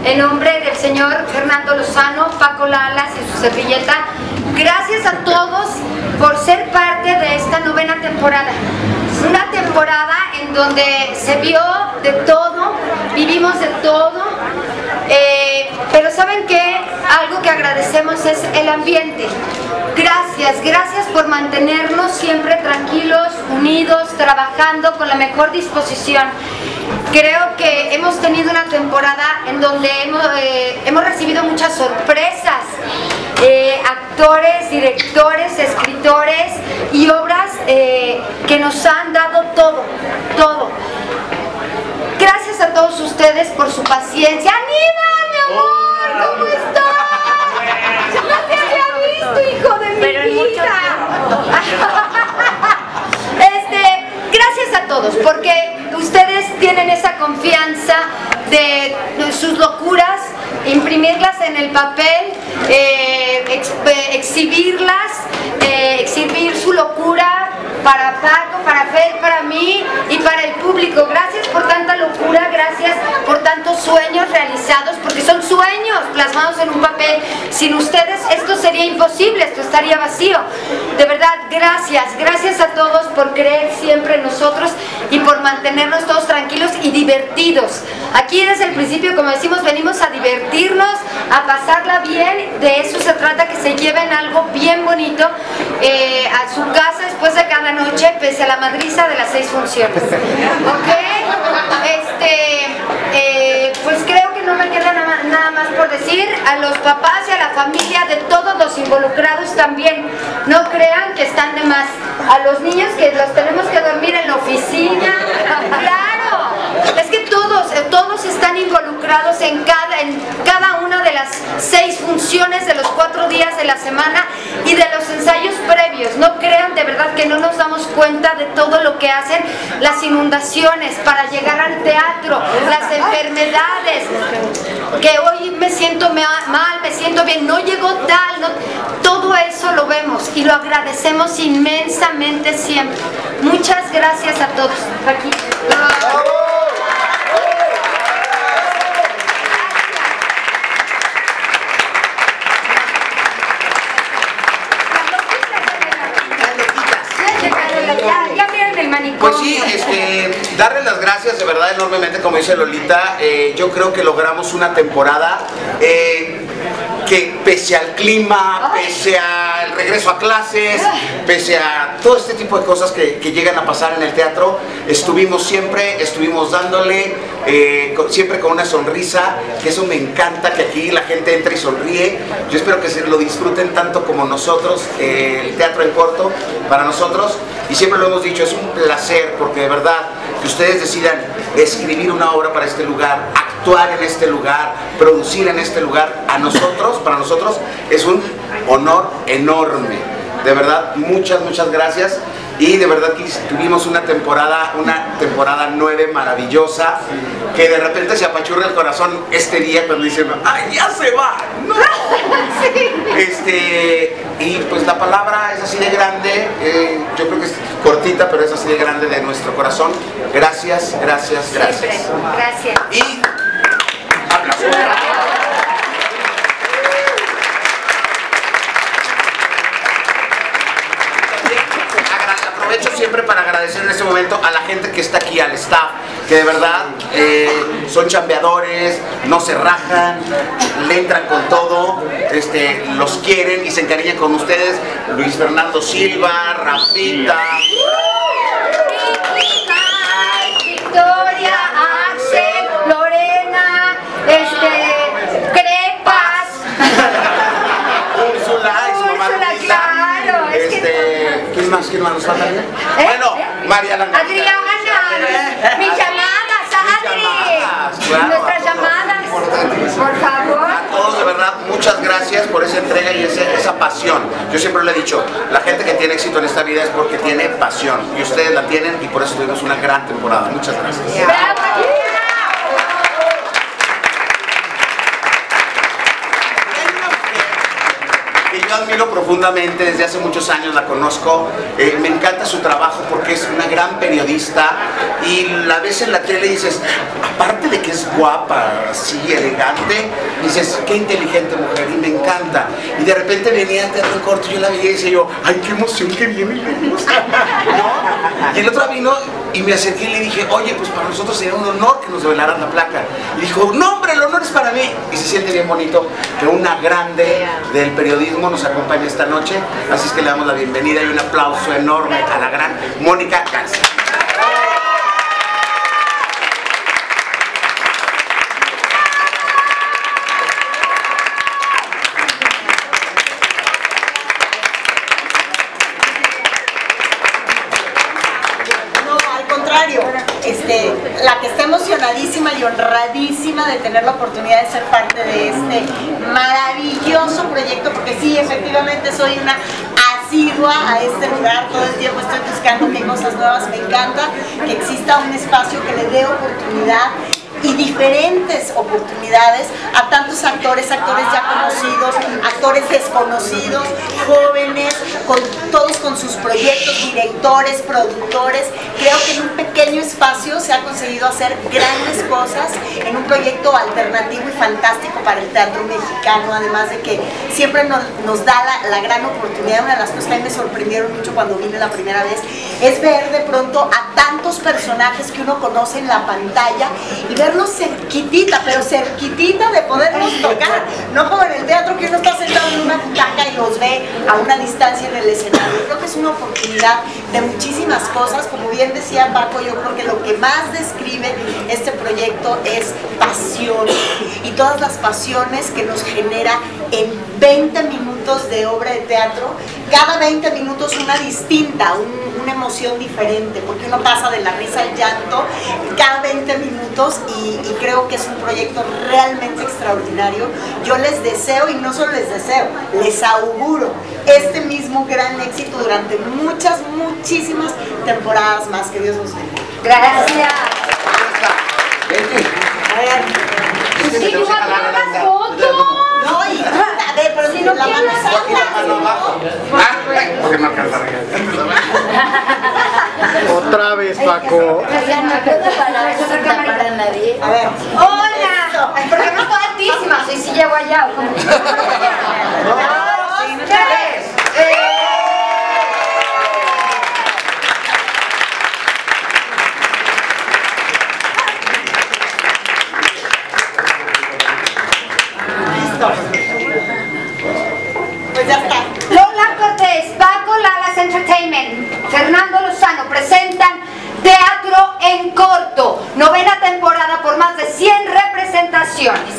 en nombre del señor Fernando Lozano, Paco Lalas y su servilleta, gracias a todos por ser parte de esta novena temporada. Una temporada en donde se vio de todo, vivimos de todo, pero ¿saben qué? Algo que agradecemos es el ambiente. Gracias por mantenernos siempre tranquilos, unidos, trabajando con la mejor disposición. Creo que hemos tenido una temporada en donde hemos recibido muchas sorpresas, actores, directores, escritores y obras que nos han dado todo. Gracias a todos ustedes por su paciencia. ¡Aníbal, mi amor! ¿Cómo estás? No te había visto, hijo de mi vida. Gracias a todos, porque ustedes tienen esa confianza de sus locuras, imprimirlas en el papel, exhibirlas, exhibir su locura para Paco, para Fer, para mí y para el público. Gracias por tanta locura, gracias por tantos sueños realizados, porque son sueños plasmados en un papel. Sin ustedes esto sería imposible, esto estaría vacío. De verdad, gracias a todos por creer siempre en nosotros y por mantenernos todos tranquilos y divertidos. Aquí desde el principio, como decimos, venimos a divertirnos, a pasarla bien. De eso se trata, que se lleven algo bien bonito a su casa después de cada noche, pese a la madriza de las 6 funciones. ¿Ok? Pues creo que no me queda nada más por decir. A los papás y a la familia de todos los involucrados también, no crean que están de más. A los niños que los tenemos que dormir en la oficina, claro, es que todos están involucrados en cada una de las 6 funciones de los 4 días de la semana y de los ensayos previos. No crean de verdad que no nos damos cuenta de todo lo que hacen, las inundaciones para llegar al teatro, las enfermedades, que hoy me siento mal, me siento bien, no llegó tal, no, todo eso lo vemos y lo agradecemos inmensamente siempre. Muchas gracias a todos. Aquí. Pues sí, darle las gracias de verdad enormemente, como dice Lolita. Yo creo que logramos una temporada que pese al clima, pese al regreso a clases, pese a todo este tipo de cosas que llegan a pasar en el teatro, estuvimos dándole, siempre con una sonrisa, que eso me encanta, que aquí la gente entra y sonríe. Yo espero que lo disfruten tanto como nosotros, el teatro en corto, para nosotros, y siempre lo hemos dicho, es un placer, porque de verdad, que ustedes decidan escribir una obra para este lugar, actuar en este lugar, producir en este lugar, para nosotros es un honor enorme. De verdad, muchas gracias. Y de verdad que tuvimos una temporada 9 maravillosa, que de repente se apachurra el corazón este día cuando dicen, ¡ay, ya se va! ¡No! Sí. Y pues la palabra es así de grande, yo creo que es cortita, pero es así de grande de nuestro corazón. Gracias. Siempre. Gracias. Y aplausos. Aprovecho siempre para agradecer en este momento a la gente que está aquí, al staff, que de verdad son chambeadores, no se rajan, le entran con todo, los quieren y se encariñan con ustedes. Luis Fernando Silva, Rafita, Victoria, Axel, Lorena, Crepas, Úrsula y su mamá Luisa. Claro, ¿Quién más nos falta? Bueno, Mariana. Adriana, mis llamadas, Adri, claro, nuestras llamadas, por favor. A todos de verdad, muchas gracias por esa entrega y esa pasión. Yo siempre le he dicho, la gente que tiene éxito en esta vida es porque tiene pasión, y ustedes la tienen, y por eso tuvimos una gran temporada. Muchas gracias. ¡Bravo! Que yo admiro profundamente, desde hace muchos años la conozco, me encanta su trabajo porque es una gran periodista, y la ves en la tele y dices, aparte de que es guapa, así, elegante, dices, qué inteligente mujer, y me encanta. Y de repente venía al Teatro en Corto, yo la veía y decía yo, ay, qué emoción que viene, ¿no? Y el otro vino y me acerqué y le dije, oye, pues para nosotros sería un honor que nos develaran la placa. Y dijo, no, hombre, el honor es para mí. Y se siente bien bonito que una grande del periodismo nos acompañe esta noche. Así es que le damos la bienvenida y un aplauso enorme a la gran Mónica Garza. La que está emocionadísima y honradísima de tener la oportunidad de ser parte de este maravilloso proyecto, porque sí, efectivamente soy una asidua a este lugar, todo el tiempo estoy buscando qué cosas nuevas, me encanta que exista un espacio que le dé oportunidad y diferentes oportunidades a tantos actores ya conocidos, actores desconocidos, jóvenes, todos con sus proyectos, directores, productores. Creo que en un pequeño espacio se ha conseguido hacer grandes cosas en un proyecto alternativo y fantástico para el teatro mexicano, además de que siempre nos da la gran oportunidad. Una de las cosas que a mí me sorprendieron mucho cuando vine la primera vez es ver de pronto a tantos personajes que uno conoce en la pantalla y verlos cerquitita, pero cerquitita de poderlos tocar, no como en el teatro que uno está sentado en una butaca y los ve a una distancia en el escenario. Creo que es una oportunidad de muchísimas cosas. Como bien decía Paco, yo creo que lo que más describe este proyecto es pasión, y todas las pasiones que nos genera en 20 minutos de obra de teatro, cada 20 minutos una distinta, una emoción diferente, porque uno pasa de la risa al llanto cada 20 minutos y creo que es un proyecto realmente extraordinario. Yo les deseo, y no solo les deseo, les auguro este mismo gran éxito durante muchísimas temporadas más. Que Dios los bendiga. Gracias. A ver. Sí, no hagas fotos. No, y a ver, pero si no la mano Otra vez, Paco. Ya no puedo parar sin tapar a nadie. A ver. Hola. Porque no estoy altísima, si llego allá. ¿O cómo? 2, 3. Pues ya está. Lola Cortés, Paco Lalas Entertainment, Fernando Lozano presentan Teatro en Corto, 9ª temporada por más de 100 representaciones.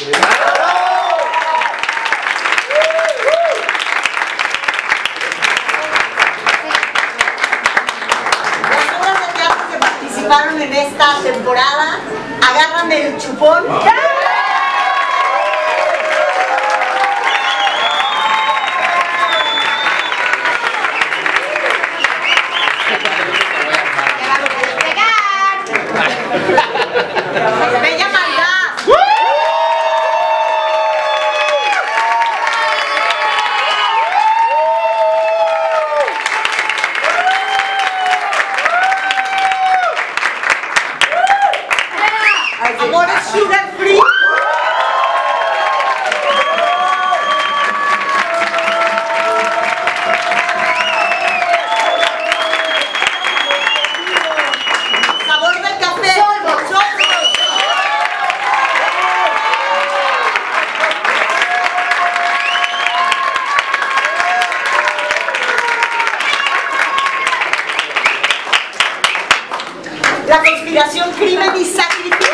Las obras de teatro que participaron en esta temporada agarran el chupón. Bella maldad. Amores sugar free. Sabor del café. Sorbo. La conspiración, crimen y sacrificio.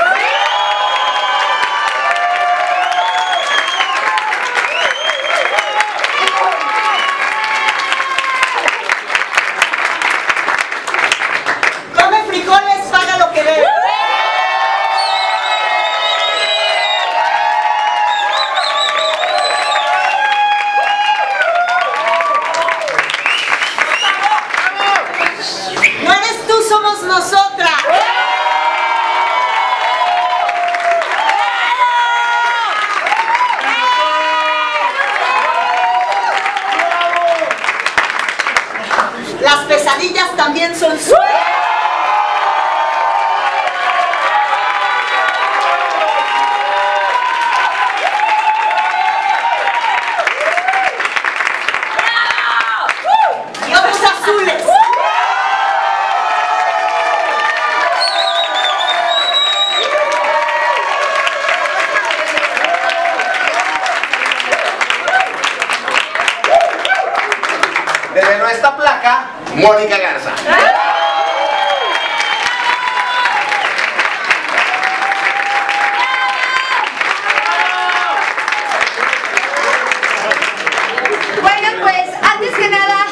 Come frijoles, paga lo que debe. No eres tú, somos nosotras. Las pesadillas también son sueños. Pero esta placa, Mónica Garza. Bueno, pues antes que nada,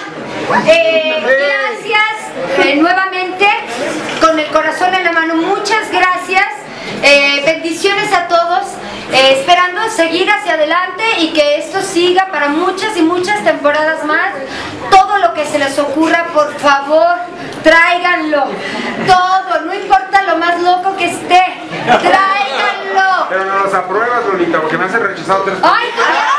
gracias nuevamente, con el corazón en la mano, muchas gracias, bendiciones a todos, esperando seguir hacia adelante y que esto siga para muchas y muchas temporadas más. Todo lo que se les ocurra, por favor, tráiganlo, todo, no importa lo más loco que esté, tráiganlo. Pero no los apruebas, Lolita, porque me has rechazado 3 ¡Ay!